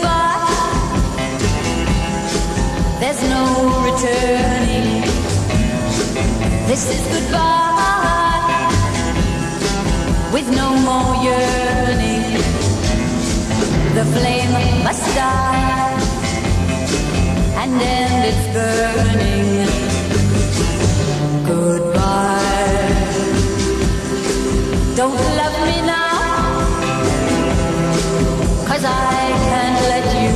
goodbye. There's no returning. This is goodbye, with no more yearning. The flame must die and end its burning. Goodbye. Don't love me now, 'cause I can't let you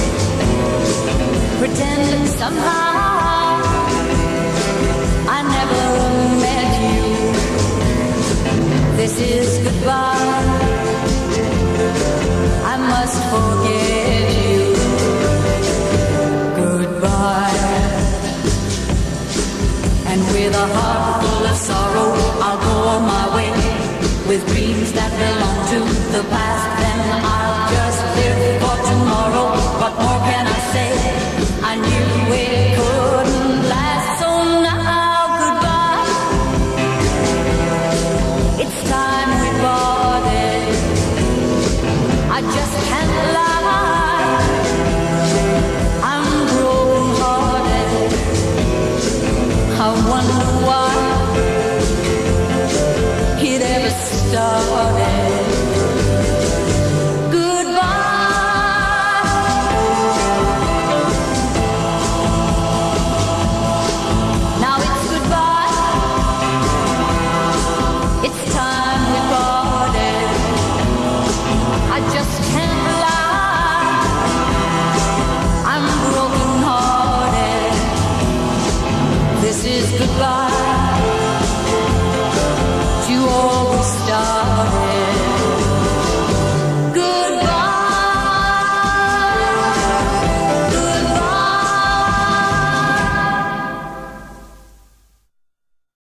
pretend somehow I never met you. This is goodbye. I must forget you. Goodbye. And with a heart full of sorrow, I'll go on my way, with dreams that belong to the past. Then I'll just live for tomorrow. What more can I say? I knew it couldn't last, so now goodbye. It's time we parted. I just can't lie. I'm broken hearted. I wonder why it ever started. This is goodbye.